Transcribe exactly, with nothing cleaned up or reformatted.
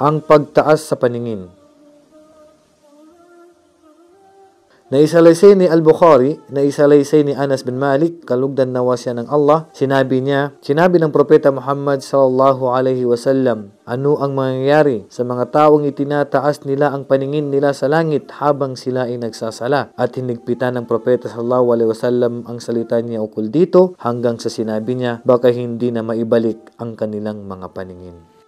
Ang pagtaas sa paningin. Naisalaysay ni Al-Bukhari, naisalaysay ni Anas bin Malik, kalugdan nawa siya ng Allah, sinabi niya, sinabi ng Propeta Muhammad sallallahu alaihi wasallam, ano ang mangyayari sa mga taong itinataas nila ang paningin nila sa langit habang sila ay nagsasala? At hinigpitan ng Propeta sallallahu alaihi wasallam ang salita niya ukol dito hanggang sa sinabi niya, baka hindi na maibalik ang kanilang mga paningin.